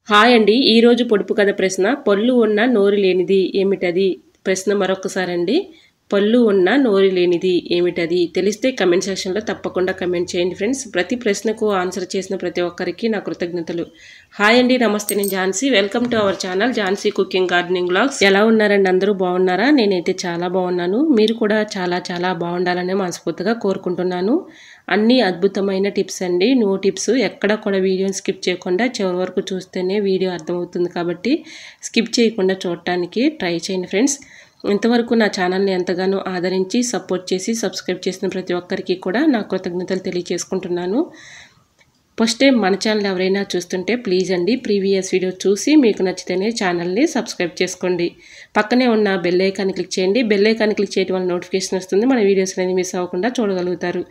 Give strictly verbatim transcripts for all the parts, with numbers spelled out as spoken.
Hi అండి. ఈరోజు పొడుపు కథ ప్రశ్న పళ్ళు ఉన్న నోరు లేనిది ఏమిటది? ప్రశ్న మరొకసారండి. పళ్ళు ఉన్న నోరు లేనిది ఏమిటది? తెలిస్తే కమెంట్ సెక్షన్లో తప్పకుండా కమెంట్ చేయండి ఫ్రెండ్స్. ప్రతి ప్రశ్నకు ఆన్సర్ చేసిన ప్రతి ఒక్కరికి నా కృతజ్ఞతలు. హాయ్ అండి, నమస్తే. నేను Jhansi. Welcome to our channel Jhansi cooking gardening vlogs. ఎలా ఉన్నారండి? అందరూ బాగున్నారా? నేనైతే చాలా బాగున్నాను. మీరు కూడా చాలా చాలా బాగుండాలని మనస్ఫూర్తిగా కోరుకుంటున్నాను. అన్ని అద్భుతమైన టిప్స్ అండి, నో టిప్స్. ఎక్కడ కూడా వీడియోని స్కిప్ చేయకుండా చివరి వరకు చూస్తేనే వీడియో అర్థమవుతుంది కాబట్టి స్కిప్ చేయకుండా చూడటానికి ట్రై చేయండి ఫ్రెండ్స్. ఇంతవరకు నా ఛానల్ని ఎంతగానో ఆదరించి సపోర్ట్ చేసి సబ్స్క్రైబ్ చేసిన ప్రతి ఒక్కరికి కూడా నా కృతజ్ఞతలు తెలియజేసుకుంటున్నాను. ఫస్ట్ టైం మన ఛానల్ ఎవరైనా చూస్తుంటే ప్లీజ్ అండి ప్రీవియస్ వీడియో చూసి మీకు నచ్చితేనే ఛానల్ని సబ్స్క్రైబ్ చేసుకోండి. పక్కనే ఉన్న బెల్ ఐకాన్ని క్లిక్ చేయండి. బెల్ ఐకాన్ని క్లిక్ చేయడం వల్ల నోటిఫికేషన్ వస్తుంది. మన వీడియోస్ అనేది మిస్ అవ్వకుండా చూడగలుగుతారు.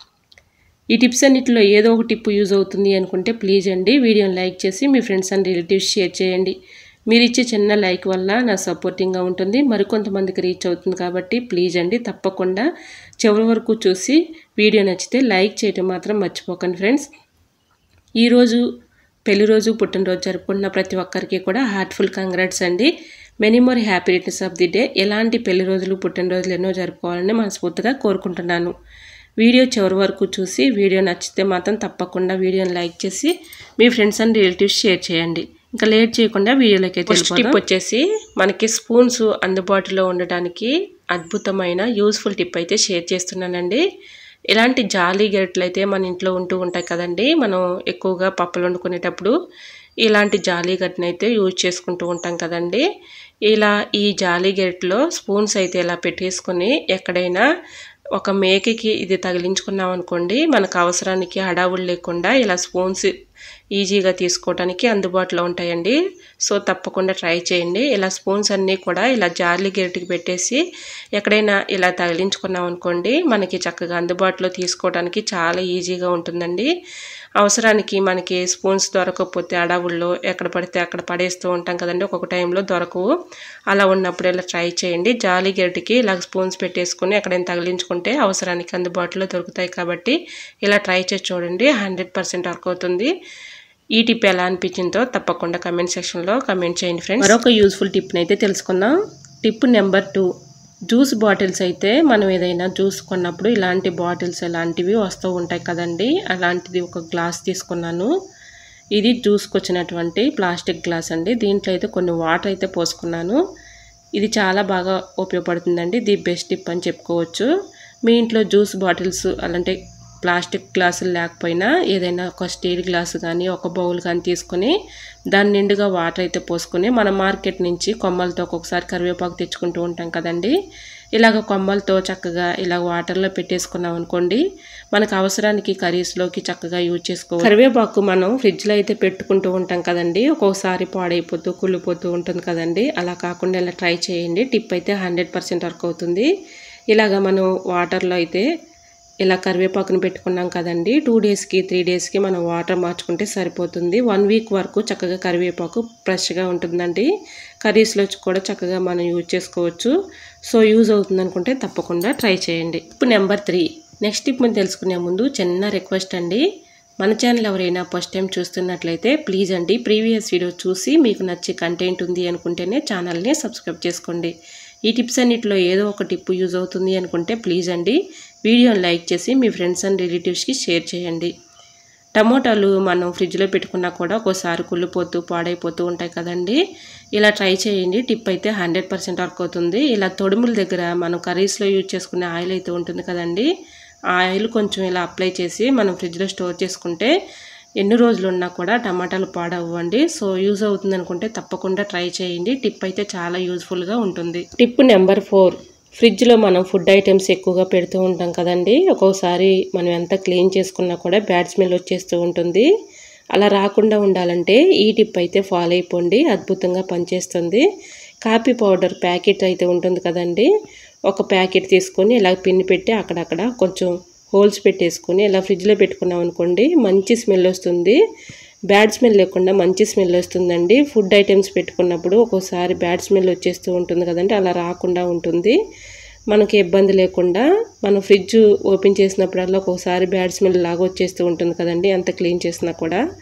ఈ టిప్స్ అన్నిటిలో ఏదో ఒక టిప్ యూజ్ అవుతుంది అనుకుంటే ప్లీజ్ అండి వీడియోని లైక్ చేసి మీ ఫ్రెండ్స్ అండ్ రిలేటివ్స్ షేర్ చేయండి. మీరు ఇచ్చే చిన్న లైక్ వల్ల నా సపోర్టింగ్గా ఉంటుంది, మరికొంతమందికి రీచ్ అవుతుంది. కాబట్టి ప్లీజ్ అండి తప్పకుండా చివరి వరకు చూసి వీడియో నచ్చితే లైక్ చేయడం మాత్రం మర్చిపోకండి ఫ్రెండ్స్. ఈరోజు పెళ్లి రోజు పుట్టినరోజు జరుపుకున్న ప్రతి ఒక్కరికి కూడా హార్ట్ఫుల్ కంగ్రాట్స్ అండి. Many more happy returns of the day. ఎలాంటి పెళ్లి రోజులు పుట్టినరోజులు ఎన్నో జరుపుకోవాలని మనస్ఫూర్తిగా కోరుకుంటున్నాను. వీడియో చివరి వరకు చూసి వీడియో నచ్చితే మాత్రం తప్పకుండా వీడియోని లైక్ చేసి మీ ఫ్రెండ్స్ అండ్ రిలేటివ్స్ షేర్ చేయండి. ఇంకా లేట్ చేయకుండా వీడియోలోకి అయితే టిప్ వచ్చేసి మనకి స్పూన్స్ అందుబాటులో ఉండడానికి అద్భుతమైన యూస్ఫుల్ టిప్ అయితే షేర్ చేస్తున్నానండి. ఇలాంటి జాలీ గరిటెలు అయితే మన ఇంట్లో ఉంటూ ఉంటాయి కదండి. మనం ఎక్కువగా పప్పులు వండుకునేటప్పుడు ఇలాంటి జాలీ గరిటెని అయితే యూజ్ చేసుకుంటూ ఉంటాం కదండి. ఇలా ఈ జాలీ గరిటెలో స్పూన్స్ అయితే ఇలా పెట్టేసుకొని ఎక్కడైనా ఒక మేకకి ఇది తగిలించుకున్నాం అనుకోండి, మనకు అవసరానికి హడావులు లేకుండా ఇలా స్పూన్స్ ఈజీగా తీసుకోవడానికి అందుబాటులో ఉంటాయండి. సో తప్పకుండా ట్రై చేయండి. ఇలా స్పూన్స్ అన్నీ కూడా ఇలా జాలి గరిటెకి పెట్టేసి ఎక్కడైనా ఇలా తగిలించుకున్నాం అనుకోండి, మనకి చక్కగా అందుబాటులో తీసుకోవడానికి చాలా ఈజీగా ఉంటుందండి. అవసరానికి మనకి స్పూన్స్ దొరకకపోతే అడవుల్లో ఎక్కడ పడితే అక్కడ పడేస్తూ ఉంటాం కదండి, ఒక్కొక్క టైంలో దొరకవు. అలా ఉన్నప్పుడు ఇలా ట్రై చేయండి. జాలి గరిటెకి ఇలా స్పూన్స్ పెట్టేసుకుని ఎక్కడైనా తగిలించుకుంటే అవసరానికి అందుబాటులో దొరుకుతాయి. కాబట్టి ఇలా ట్రై చేసి చూడండి, హండ్రెడ్ పర్సెంట్ వర్క్ అవుతుంది. ఈ టిప్ ఎలా అనిపించిందో తప్పకుండా కమెంట్ సెక్షన్లో కమెంట్ చేయండి ఫ్రెండ్స్. మరొక యూస్ఫుల్ టిప్ని అయితే తెలుసుకుందాం. Tip number two, juice bottles అయితే మనం ఏదైనా జ్యూస్ కొన్నప్పుడు ఇలాంటి బాటిల్స్ ఇలాంటివి వస్తూ ఉంటాయి కదండి. అలాంటిది ఒక గ్లాస్ తీసుకున్నాను. ఇది జ్యూస్కి వచ్చినటువంటి ప్లాస్టిక్ గ్లాస్ అండి. దీంట్లో అయితే కొన్ని వాటర్ అయితే పోసుకున్నాను. ఇది చాలా బాగా ఉపయోగపడుతుందండి. ది బెస్ట్ టిప్ అని చెప్పుకోవచ్చు. మీ ఇంట్లో జ్యూస్ బాటిల్స్ అలాంటి ప్లాస్టిక్ గ్లాసులు లేకపోయినా ఏదైనా ఒక స్టీల్ గ్లాసు కానీ ఒక బౌల్ కానీ తీసుకొని దాని నిండుగా వాటర్ అయితే పోసుకొని మనం మార్కెట్ నుంచి కొమ్మలతో ఒక్కొక్కసారి కరివేపాకు తెచ్చుకుంటూ ఉంటాం కదండి. ఇలాగ కొమ్మలతో చక్కగా ఇలా వాటర్లో పెట్టేసుకున్నాం అనుకోండి, మనకు అవసరానికి కర్రీస్లోకి చక్కగా యూజ్ చేసుకోవచ్చు. కరివేపాకు మనం ఫ్రిడ్జ్లో అయితే పెట్టుకుంటూ ఉంటాం కదండి, ఒక్కొక్కసారి పాడైపోతూ కుళ్ళిపోతూ ఉంటుంది కదండి. అలా కాకుండా ఇలా ట్రై చేయండి. టిప్ అయితే హండ్రెడ్ పర్సెంట్ వర్క్ అవుతుంది. ఇలాగ మనం వాటర్లో అయితే ఇలా కరివేపాకుని పెట్టుకున్నాం కదండి, టూ డేస్కి త్రీ డేస్కి మనం వాటర్ మార్చుకుంటే సరిపోతుంది. వన్ వీక్ వరకు చక్కగా కరివేపాకు ఫ్రెష్గా ఉంటుందండి. కర్రీస్లో కూడా చక్కగా మనం యూజ్ చేసుకోవచ్చు. సో యూజ్ అవుతుంది అనుకుంటే తప్పకుండా ట్రై చేయండి. ఇప్పుడు నెంబర్ త్రీ, నెక్స్ట్ టిప్ మనం తెలుసుకునే ముందు చిన్న రిక్వెస్ట్ అండి. మన ఛానల్ ఎవరైనా ఫస్ట్ టైం చూస్తున్నట్లయితే ప్లీజ్ అండి ప్రీవియస్ వీడియో చూసి మీకు నచ్చే కంటెంట్ ఉంది అనుకుంటేనే ఛానల్ని సబ్స్క్రైబ్ చేసుకోండి. ఈ టిప్స్ అన్నిటిలో ఏదో ఒక టిప్ యూజ్ అవుతుంది అనుకుంటే ప్లీజ్ అండి వీడియోని లైక్ చేసి మీ ఫ్రెండ్స్ అండ్ రిలేటివ్స్కి షేర్ చేయండి. టమోటాలు మనం ఫ్రిడ్జ్లో పెట్టుకున్నా కూడా ఒక్కోసారి కుళ్ళిపోతూ పాడైపోతూ ఉంటాయి కదండి. ఇలా ట్రై చేయండి. టిప్ అయితే హండ్రెడ్ పర్సెంట్ వర్క్ అవుతుంది. ఇలా తొడుముల దగ్గర మనం కర్రీస్లో యూజ్ చేసుకునే ఆయిల్ అయితే ఉంటుంది కదండి, ఆ ఆయిల్ కొంచెం ఇలా అప్లై చేసి మనం ఫ్రిడ్జ్లో స్టోర్ చేసుకుంటే ఎన్ని రోజులు ఉన్నా కూడా టమాటాలు పాడవ్వండి. సో యూజ్ అవుతుంది అనుకుంటే తప్పకుండా ట్రై చేయండి. టిప్ అయితే చాలా యూజ్ఫుల్గా ఉంటుంది. టిప్ నెంబర్ ఫోర్, ఫ్రిడ్జ్లో మనం ఫుడ్ ఐటమ్స్ ఎక్కువగా పెడుతూ ఉంటాం కదండి. ఒక్కోసారి మనం ఎంత క్లీన్ చేసుకున్నా కూడా బ్యాడ్ స్మెల్ వచ్చేస్తూ ఉంటుంది. అలా రాకుండా ఉండాలంటే ఈ టిప్ అయితే ఫాలో అయిపోండి, అద్భుతంగా పనిచేస్తుంది. కాఫీ పౌడర్ ప్యాకెట్ అయితే ఉంటుంది కదండి, ఒక ప్యాకెట్ తీసుకొని ఇలా పిన్ని పెట్టి అక్కడక్కడ కొంచెం హోల్స్ పెట్టేసుకొని ఇలా ఫ్రిడ్జ్లో పెట్టుకున్నాం అనుకోండి, మంచి స్మెల్ వస్తుంది. బ్యాడ్ స్మెల్ లేకుండా మంచి స్మెల్ వస్తుందండి. ఫుడ్ ఐటమ్స్ పెట్టుకున్నప్పుడు ఒక్కోసారి బ్యాడ్ స్మెల్ వచ్చేస్తూ ఉంటుంది కదండి, అలా రాకుండా ఉంటుంది. మనకి ఇబ్బంది లేకుండా మనం ఫ్రిడ్జ్ ఓపెన్ చేసినప్పుడల్లా ఒక్కోసారి బ్యాడ్ స్మెల్ లాగా వచ్చేస్తూ ఉంటుంది కదండి ఎంత క్లీన్ చేసినా కూడా.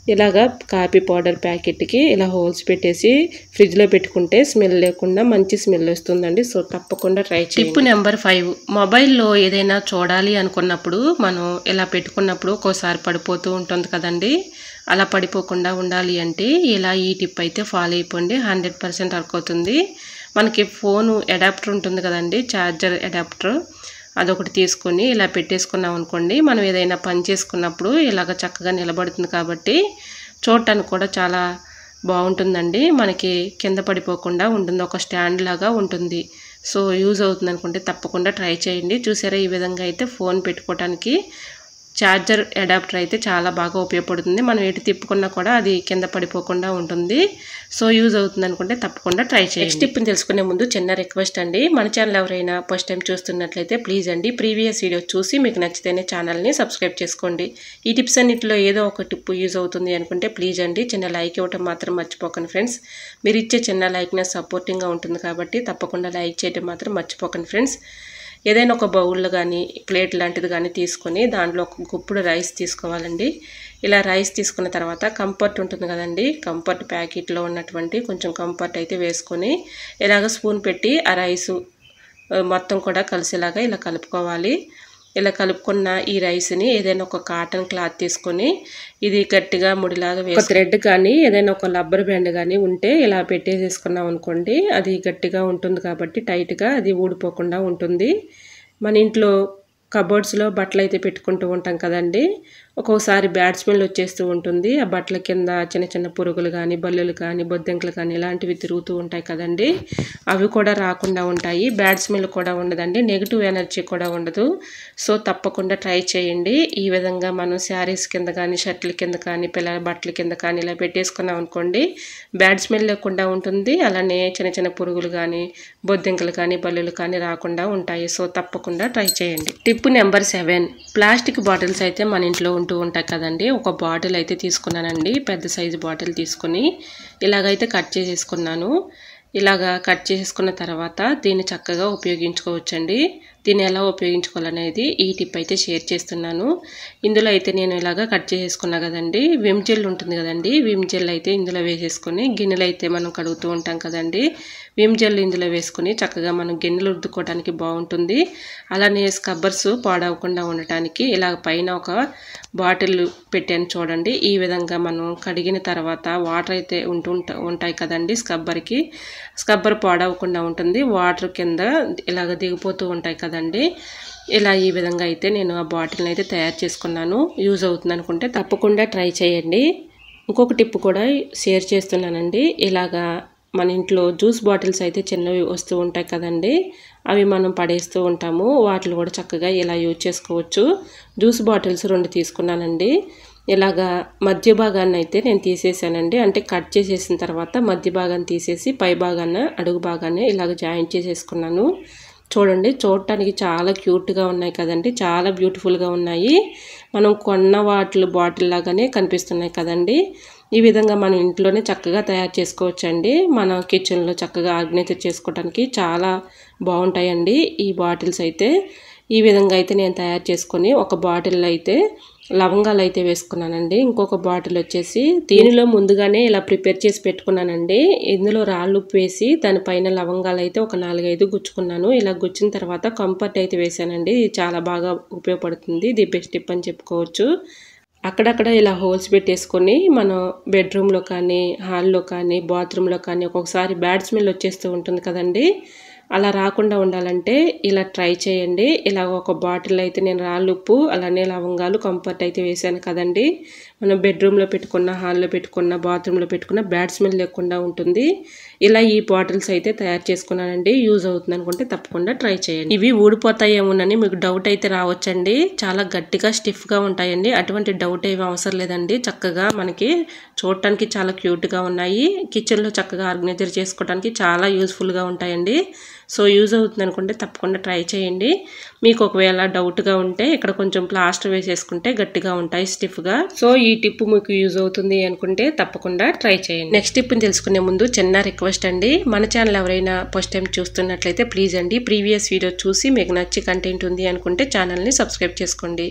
ఇలాగా కాఫీ పౌడర్ ప్యాకెట్కి ఇలా హోల్స్ పెట్టేసి ఫ్రిడ్జ్లో పెట్టుకుంటే స్మెల్ లేకుండా మంచి స్మెల్ వస్తుందండి. సో తప్పకుండా ట్రై చేయండి. టిప్ నెంబర్ ఫైవ్, మొబైల్లో ఏదైనా చూడాలి అనుకున్నప్పుడు మనం ఇలా పెట్టుకున్నప్పుడు ఒక్కోసారి పడిపోతూ ఉంటుంది కదండి. అలా పడిపోకుండా ఉండాలి అంటే ఇలా ఈ టిప్ అయితే ఫాలో అయిపోండి, హండ్రెడ్ పర్సెంట్ వర్క్ అవుతుంది. మనకి ఫోను అడాప్టర్ ఉంటుంది కదండి, ఛార్జర్ అడాప్టర్, అదొకటి తీసుకొని ఇలా పెట్టేసుకున్నాం అనుకోండి, మనం ఏదైనా పని చేసుకున్నప్పుడు ఇలాగ చక్కగా నిలబడుతుంది కాబట్టి చూడటానికి కూడా చాలా బాగుంటుందండి. మనకి కింద పడిపోకుండా ఉంటుంది, ఒక స్టాండ్ లాగా ఉంటుంది. సో యూజ్ అవుతుంది అనుకుంటే తప్పకుండా ట్రై చేయండి. చూసారా, ఈ విధంగా అయితే ఫోన్ పెట్టుకోవడానికి ఛార్జర్ అడాప్టర్ అయితే చాలా బాగా ఉపయోగపడుతుంది. మనం ఎటు తిప్పుకున్నా కూడా అది కింద పడిపోకుండా ఉంటుంది. సో యూజ్ అవుతుంది అనుకుంటే తప్పకుండా ట్రై చేయండి. నెక్స్ట్ టిప్ని తెలుసుకునే ముందు చిన్న రిక్వెస్ట్ అండి, మన ఛానల్ ఎవరైనా ఫస్ట్ టైం చూస్తున్నట్లయితే ప్లీజ్ అండి ప్రీవియస్ వీడియో చూసి మీకు నచ్చితేనే ఛానల్ని సబ్స్క్రైబ్ చేసుకోండి. ఈ టిప్స్ అన్నింటిలో ఏదో ఒక టిప్ యూజ్ అవుతుంది అనుకుంటే ప్లీజ్ అండి చిన్న లైక్ ఇవ్వటం మాత్రం మర్చిపోకండి ఫ్రెండ్స్. మీరు ఇచ్చే చిన్న లైక్ నా సపోర్టింగ్గా ఉంటుంది కాబట్టి తప్పకుండా లైక్ చేయడం మాత్రం మర్చిపోకండి ఫ్రెండ్స్. ఏదైనా ఒక బౌల్ కానీ ప్లేట్ లాంటిది కానీ తీసుకొని దాంట్లో ఒక గుప్పుడు రైస్ తీసుకోవాలండి. ఇలా రైస్ తీసుకున్న తర్వాత కంఫర్ట్ ఉంటుంది కదండి, కంఫర్ట్ ప్యాకెట్లో ఉన్నటువంటి కొంచెం కంఫర్ట్ అయితే వేసుకొని ఇలాగ స్పూన్ పెట్టి ఆ రైసు మొత్తం కూడా కలిసేలాగా ఇలా కలుపుకోవాలి. ఇలా కలుపుకున్న ఈ రైస్ని ఏదైనా ఒక కాటన్ క్లాత్ తీసుకొని ఇది గట్టిగా ముడిలాగా వేసి థ్రెడ్ కానీ ఏదైనా ఒక రబ్బర్ బ్యాండ్ కానీ ఉంటే ఇలా పెట్టేసేసుకున్నాం అనుకోండి, అది గట్టిగా ఉంటుంది కాబట్టి టైట్గా అది ఊడిపోకుండా ఉంటుంది. మన ఇంట్లో కబోర్డ్స్లో బట్టలు అయితే పెట్టుకుంటూ ఉంటాం కదండి, ఒక్కొక్కసారి బ్యాడ్ స్మెల్ వచ్చేస్తూ ఉంటుంది. ఆ బట్టల కింద చిన్న చిన్న పురుగులు కానీ బల్లులు కానీ బొద్దెంకలు కానీ ఇలాంటివి తిరుగుతూ ఉంటాయి కదండి, అవి కూడా రాకుండా ఉంటాయి. బ్యాడ్ స్మెల్ కూడా ఉండదండి, నెగిటివ్ ఎనర్జీ కూడా ఉండదు. సో తప్పకుండా ట్రై చేయండి. ఈ విధంగా మనం శారీస్ కింద కానీ షర్ట్ల కింద కానీ పిల్లల బట్టల కింద కానీ ఇలా పెట్టేసుకున్నాం అనుకోండి, బ్యాడ్ స్మెల్ లేకుండా ఉంటుంది. అలానే చిన్న చిన్న పురుగులు కానీ బొద్దెంకలు కానీ బల్లులు కానీ రాకుండా ఉంటాయి. సో తప్పకుండా ట్రై చేయండి. Tip number seven, plastic bottles అయితే మన ఇంట్లో ఉంటూ ఉంటాయి కదండి. ఒక బాటిల్ అయితే తీసుకున్నానండి, పెద్ద సైజు బాటిల్ తీసుకుని ఇలాగైతే కట్ చేసేసుకున్నాను. ఇలాగా కట్ చేసుకున్న తర్వాత దీన్ని చక్కగా ఉపయోగించుకోవచ్చండి. దీన్ని ఎలా ఉపయోగించుకోవాలనేది ఈ టిప్ అయితే షేర్ చేస్తున్నాను. ఇందులో అయితే నేను ఇలాగా కట్ చేసుకున్నా కదండి, విమ్ జెల్ ఉంటుంది కదండి, విమ్ జెల్ అయితే ఇందులో వేసేసుకొని గిన్నెలు అయితే మనం కడుగుతూ ఉంటాం కదండి, విమ్ జెల్ ఇందులో వేసుకొని చక్కగా మనం గిన్నెలు రుద్దుకోవడానికి బాగుంటుంది. అలానే స్క్రబ్బర్స్ పాడవకుండా ఉండటానికి ఇలా పైన ఒక బాటిల్ పెట్టాను చూడండి. ఈ విధంగా మనం కడిగిన తర్వాత వాటర్ అయితే ఉంటూ ఉంటాయి కదండి స్క్రబ్బర్కి, స్క్రబ్బర్ పాడవకుండా ఉంటుంది. వాటర్ కింద ఇలాగ దిగిపోతూ ఉంటాయి కదండి. ఇలా ఈ విధంగా అయితే నేను ఆ బాటిల్ని అయితే తయారు చేసుకున్నాను. యూజ్ అవుతుంది అనుకుంటే తప్పకుండా ట్రై చేయండి. ఇంకొక టిప్ కూడా షేర్ చేస్తున్నానండి. ఇలాగా మన ఇంట్లో జ్యూస్ బాటిల్స్ అయితే చిన్నవి వస్తూ ఉంటాయి కదండి, అవి మనం పడేస్తూ ఉంటాము, వాటిని కూడా చక్కగా ఇలా యూజ్ చేసుకోవచ్చు. జ్యూస్ బాటిల్స్ రెండు తీసుకున్నానండి. ఇలాగా మధ్య భాగాన్ని అయితే నేను తీసేసానండి, అంటే కట్ చేసేసిన తర్వాత మధ్య భాగాన్ని తీసేసి పై భాగాన్ని అడుగు భాగాన్ని ఇలాగ జాయింట్ చేసేసుకున్నాను. చూడండి, చూడటానికి చాలా క్యూట్గా ఉన్నాయి కదండి, చాలా బ్యూటిఫుల్గా ఉన్నాయి. మనం కొన్న వాటిల్ బాటిల్ లాగానే కనిపిస్తున్నాయి కదండి. ఈ విధంగా మనం ఇంట్లోనే చక్కగా తయారు చేసుకోవచ్చండి. మన కిచెన్లో చక్కగా ఆర్గనైజ్ చేసుకోవడానికి చాలా బాగుంటాయండి ఈ బాటిల్స్ అయితే. ఈ విధంగా అయితే నేను తయారు చేసుకొని ఒక బాటిల్ అయితే లవంగాలు అయితే వేసుకున్నానండి. ఇంకొక బాటిల్ వచ్చేసి దీనిలో ముందుగానే ఇలా ప్రిపేర్ చేసి పెట్టుకున్నానండి. ఇందులో రాళ్ళు ఉప్పు వేసి దానిపైన లవంగాలు అయితే ఒక నాలుగైదు గుచ్చుకున్నాను. ఇలా గుచ్చిన తర్వాత కంఫర్ట్ అయితే వేసానండి. ఇది చాలా బాగా ఉపయోగపడుతుంది, ది బెస్ట్ టిప్ అని చెప్పుకోవచ్చు. అక్కడక్కడ ఇలా హోల్స్ పెట్టేసుకొని మనం బెడ్రూమ్లో కానీ హాల్లో కానీ బాత్రూంలో కానీ ఒక్కొక్కసారి బ్యాడ్ స్మెల్ వచ్చేస్తూ ఉంటుంది కదండి, అలా రాకుండా ఉండాలంటే ఇలా ట్రై చేయండి. ఇలా ఒక బాటిల్ అయితే నేను రాళ్ళుప్పు అలానే లవంగాలు కంఫర్ట్ అయితే వేసాను కదండి. మనం బెడ్రూమ్లో పెట్టుకున్న హాల్లో పెట్టుకున్న బాత్రూంలో పెట్టుకున్న బ్యాడ్ స్మెల్ లేకుండా ఉంటుంది. ఇలా ఈ బాటిల్స్ అయితే తయారు చేసుకున్నానండి. యూజ్ అవుతుంది అనుకుంటే తప్పకుండా ట్రై చేయండి. ఇవి ఊడిపోతాయేమోనని మీకు డౌట్ అయితే రావచ్చండి, చాలా గట్టిగా స్టిఫ్గా ఉంటాయండి. అటువంటి డౌట్ ఏమీ అవసరం లేదండి. చక్కగా మనకి చూడటానికి చాలా క్యూట్గా ఉన్నాయి, కిచెన్లో చక్కగా ఆర్గనైజర్ చేసుకోవడానికి చాలా యూస్ఫుల్గా ఉంటాయండి. సో యూజ్ అవుతుంది అనుకుంటే తప్పకుండా ట్రై చేయండి. మీకు ఒకవేళ డౌట్గా ఉంటే ఇక్కడ కొంచెం ప్లాస్టర్ వేసేసుకుంటే గట్టిగా ఉంటాయి స్టిఫ్గా. సో ఈ టిప్ మీకు యూజ్ అవుతుంది అనుకుంటే తప్పకుండా ట్రై చేయండి. నెక్స్ట్ టిప్ని తెలుసుకునే ముందు చిన్న రిక్వెస్ట్ అండి, మన ఛానల్ ఎవరైనా ఫస్ట్ టైం చూస్తున్నట్లయితే ప్లీజ్ అండి ప్రీవియస్ వీడియో చూసి మీకు నచ్చి కంటెంట్ ఉంది అనుకుంటే ఛానల్ని సబ్స్క్రైబ్ చేసుకోండి.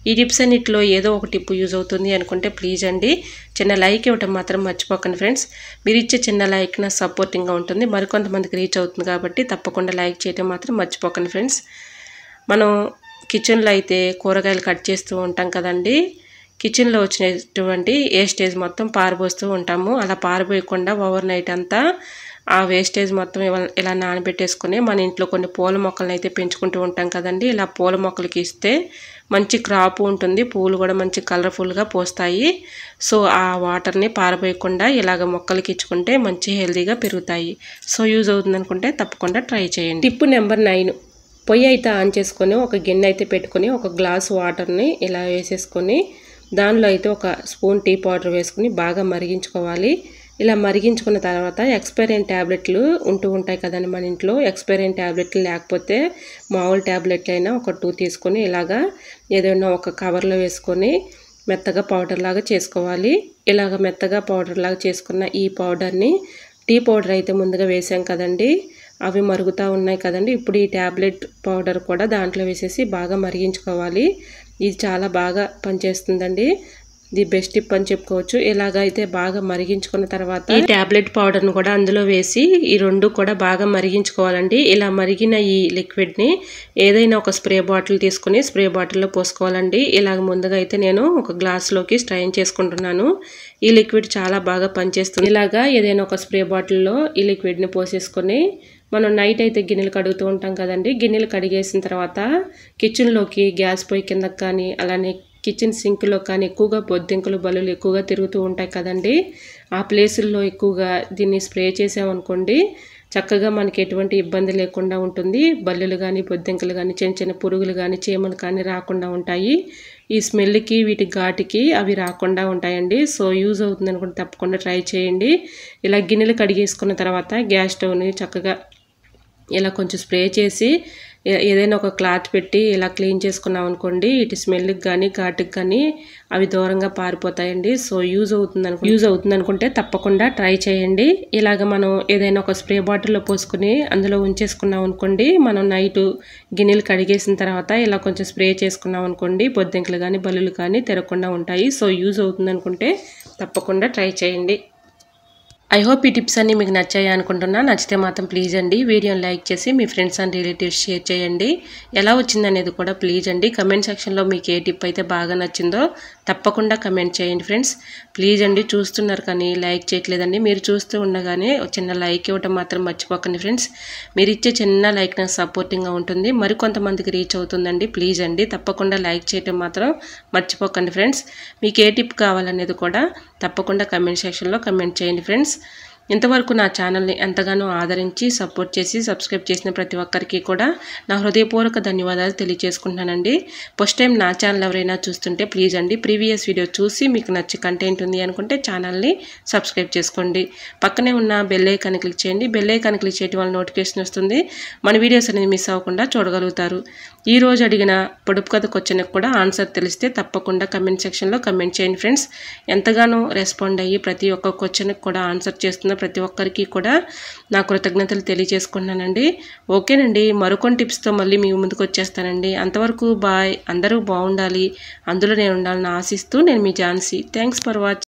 ఈ టిప్స్ అన్నిటిలో ఏదో ఒక టిప్ యూజ్ అవుతుంది అనుకుంటే ప్లీజ్ అండి చిన్న లైక్ ఇవ్వడం మాత్రం మర్చిపోకండి ఫ్రెండ్స్. మీరు ఇచ్చే చిన్న లైక్ నా సపోర్టింగ్గా ఉంటుంది, మరికొంతమందికి రీచ్ అవుతుంది కాబట్టి తప్పకుండా లైక్ చేయడం మాత్రం మర్చిపోకండి ఫ్రెండ్స్. మనం కిచెన్లో అయితే కూరగాయలు కట్ చేస్తూ ఉంటాం కదండి, కిచెన్లో వచ్చినటువంటి వేస్టేజ్ మొత్తం పారబోస్తూ ఉంటాము. అలా పారబోయకుండా ఓవర్ నైట్ అంతా ఆ వేస్టేజ్ మొత్తం ఇలా నానబెట్టేసుకుని మన ఇంట్లో కొన్ని పూల మొక్కలను అయితే పెంచుకుంటూ ఉంటాం కదండి. ఇలా పూల మొక్కలకి ఇస్తే మంచి క్రాప్ ఉంటుంది, పూలు కూడా మంచి కలర్ఫుల్గా పోస్తాయి. సో ఆ వాటర్ని పారబోయకుండా ఇలాగ మొక్కలకి ఇచ్చుకుంటే మంచి హెల్తీగా పెరుగుతాయి. సో యూజ్ అవుతుంది అనుకుంటే తప్పకుండా ట్రై చేయండి. టిప్ నెంబర్ నైన్, పొయ్యి అయితే ఆన్ చేసుకొని ఒక గిన్నె అయితే పెట్టుకొని ఒక గ్లాస్ వాటర్ని ఇలా వేసేసుకొని దానిలో అయితే ఒక స్పూన్ టీ పౌడర్ వేసుకుని బాగా మరిగించుకోవాలి. ఇలా మరిగించుకున్న తర్వాత ఎక్స్పైరీ అయిన ట్యాబ్లెట్లు ఉంటూ ఉంటాయి కదండి మన ఇంట్లో. ఎక్స్పైరీ అయిన ట్యాబ్లెట్లు లేకపోతే మామూలు ట్యాబ్లెట్లు అయినా ఒక టూ తీసుకొని ఇలాగా ఏదైనా ఒక కవర్లో వేసుకొని మెత్తగా పౌడర్ లాగా చేసుకోవాలి. ఇలాగ మెత్తగా పౌడర్ లాగా చేసుకున్న ఈ పౌడర్ని టీ పౌడర్ అయితే ముందుగా వేసాం కదండి, అవి మరుగుతూ ఉన్నాయి కదండి. ఇప్పుడు ఈ ట్యాబ్లెట్ పౌడర్ కూడా దాంట్లో వేసేసి బాగా మరిగించుకోవాలి. ఇది చాలా బాగా పనిచేస్తుందండి, ది బెస్ట్ టిప్ అని చెప్పుకోవచ్చు. ఇలాగైతే బాగా మరిగించుకున్న తర్వాత ఈ ట్యాబ్లెట్ పౌడర్ను కూడా అందులో వేసి ఈ రెండు కూడా బాగా మరిగించుకోవాలండి. ఇలా మరిగిన ఈ లిక్విడ్ని ఏదైనా ఒక స్ప్రే బాటిల్ తీసుకుని స్ప్రే బాటిల్లో పోసుకోవాలండి. ఇలాగ ముందుగా అయితే నేను ఒక గ్లాస్లోకి స్ట్రైన్ చేసుకుంటున్నాను. ఈ లిక్విడ్ చాలా బాగా పనిచేస్తుంది. ఇలాగా ఏదైనా ఒక స్ప్రే బాటిల్లో ఈ లిక్విడ్ని పోసేసుకొని మనం నైట్ అయితే గిన్నెలు కడుగుతూ ఉంటాం కదండి. గిన్నెలు కడిగేసిన తర్వాత కిచెన్లోకి గ్యాస్ పొయ్యి కిందకి కానీ అలానే కిచెన్ సింక్లో కానీ ఎక్కువగా బొద్దింకలు బల్లులు ఎక్కువగా తిరుగుతూ ఉంటాయి కదండి. ఆ ప్లేసుల్లో ఎక్కువగా దీన్ని స్ప్రే చేసామనుకోండి చక్కగా మనకి ఎటువంటి ఇబ్బంది లేకుండా ఉంటుంది. బల్లులు కానీ బొద్దింకలు కానీ చిన్న చిన్న పురుగులు కానీ చీమలు కానీ రాకుండా ఉంటాయి. ఈ స్మెల్కి వీటి ఘాటికి అవి రాకుండా ఉంటాయండి. సో యూజ్ అవుతుంది అనుకుంటే తప్పకుండా ట్రై చేయండి. ఇలా గిన్నెలు కడిగేసుకున్న తర్వాత గ్యాస్ స్టవ్ని చక్కగా ఇలా కొంచెం స్ప్రే చేసి ఏదైనా ఒక క్లాత్ పెట్టి ఇలా క్లీన్ చేసుకున్నాం అనుకోండి ఇటు స్మెల్కి కానీ ఘాటుకి కానీ అవి దూరంగా పారిపోతాయండి. సో యూజ్ అవుతుంది అనుకు యూజ్ అవుతుంది అనుకుంటే తప్పకుండా ట్రై చేయండి. ఇలాగ మనం ఏదైనా ఒక స్ప్రే బాటిల్లో పోసుకుని అందులో ఉంచేసుకున్నాం అనుకోండి, మనం నైట్ గిన్నెలు కడిగేసిన తర్వాత ఇలా కొంచెం స్ప్రే చేసుకున్నాం అనుకోండి బొద్దింకలు కానీ బల్లులు కానీ తిరగకుండా ఉంటాయి. సో యూజ్ అవుతుంది అనుకుంటే తప్పకుండా ట్రై చేయండి. ఐ హోప్ ఈ టిప్స్ అన్నీ మీకు నచ్చాయి అనుకుంటున్నా. నచ్చితే మాత్రం ప్లీజ్ అండి వీడియోని లైక్ చేసి మీ ఫ్రెండ్స్ అండ్ రిలేటివ్స్ షేర్ చేయండి. ఎలా వచ్చిందనేది కూడా ప్లీజ్ అండి కమెంట్ సెక్షన్లో మీకు ఏ టిప్ అయితే బాగా నచ్చిందో తప్పకుండా కమెంట్ చేయండి ఫ్రెండ్స్. ప్లీజ్ అండి చూస్తున్నారు కానీ లైక్ చేయట్లేదండి. మీరు చూస్తూ ఉండగానే చిన్న లైక్ ఇవ్వడం మాత్రం మర్చిపోకండి ఫ్రెండ్స్. మీరు ఇచ్చే చిన్న లైక్ నాకు సపోర్టింగ్గా ఉంటుంది, మరికొంతమందికి రీచ్ అవుతుందండి. ప్లీజ్ అండి తప్పకుండా లైక్ చేయడం మాత్రం మర్చిపోకండి ఫ్రెండ్స్. మీకు ఏ టిప్ కావాలనేది కూడా తప్పకుండా కమెంట్ సెక్షన్లో కమెంట్ చేయండి ఫ్రెండ్స్. ఇంతవరకు నా ఛానల్ని ఎంతగానో ఆదరించి సపోర్ట్ చేసి సబ్స్క్రైబ్ చేసిన ప్రతి ఒక్కరికి కూడా నా హృదయపూర్వక ధన్యవాదాలు తెలియజేసుకుంటున్నానండి. ఫస్ట్ టైం నా ఛానల్ ఎవరైనా చూస్తుంటే ప్లీజ్ అండి ప్రీవియస్ వీడియో చూసి మీకు నచ్చి కంటెంట్ ఉంది అనుకుంటే ఛానల్ని సబ్స్క్రైబ్ చేసుకోండి. పక్కనే ఉన్న బెల్ ఐకాన్ క్లిక్ చేయండి. బెల్ ఐకాన్ క్లిక్ చేయడం వల్ల నోటిఫికేషన్ వస్తుంది, మన వీడియోస్ అనేది మిస్ అవ్వకుండా చూడగలుగుతారు. ఈ రోజు అడిగిన పొడుపు కథ క్వశ్చన్కి కూడా ఆన్సర్ తెలిస్తే తప్పకుండా కమెంట్ సెక్షన్లో కమెంట్ చేయండి ఫ్రెండ్స్. ఎంతగానో రెస్పాండ్ అయ్యి ప్రతి ఒక్క క్వశ్చన్కి కూడా ఆన్సర్ చేస్తున్న ప్రతి ఒక్కరికి కూడా నా కృతజ్ఞతలు తెలియజేసుకుంటున్నానండి. ఓకేనండి, మరికొన్ని టిప్స్తో మళ్ళీ మీ ముందుకు వచ్చేస్తానండి. అంతవరకు బాయ్. అందరూ బాగుండాలి, అందులో నేను ఉండాలని ఆశిస్తూ నేను మీ ఝాన్సీ. Thanks for watching.